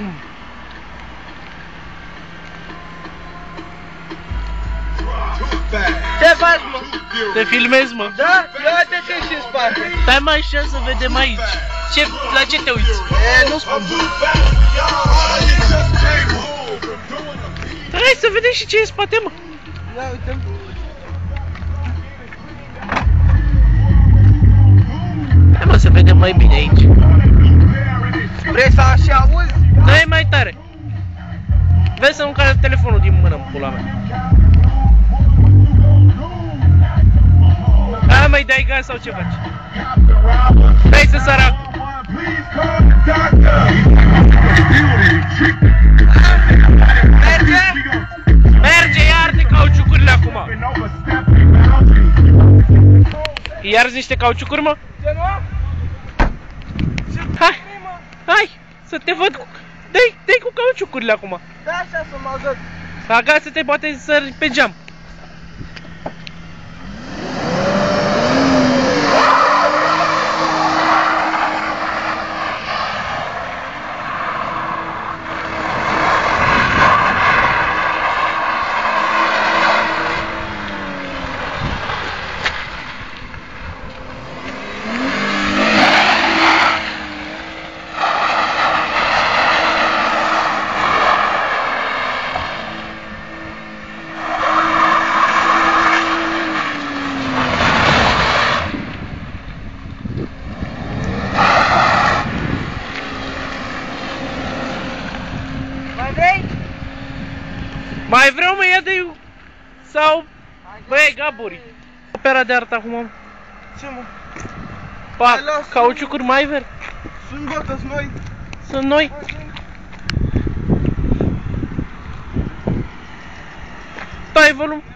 Ce faci, mă? Te filmezi, mă. Da? Ia-te și în spate. Stai mai așa să vedem aici. La ce te uiți? Nu spun. Hai să vedem și ce e în spate, mă. Ia uite. Hai, mă, să vedem mai bine aici. Vrei să așa auzi? Dă-i mai tare. Vezi să nu cadă telefonul din mână, în pula mea. Hai, mai dai gaz sau ce faci? Hai să săracu. Merge? Merge, iarde cauciucurile acum. Iarzi niște cauciucuri, mă? Ce nu? Hai, hai, să te văd cu... Dă-i cu cauciucurile acum. Da, așa să mă agăt. Agață-te, poate sări pe geam. Mai vreau, mă, ia de sau... Băi, Gaburi. Opera de artă acum. Ce, mă? Pa, cauciucuri mai veri. Sunt gata, sunt noi. Sunt noi. Stai, volum.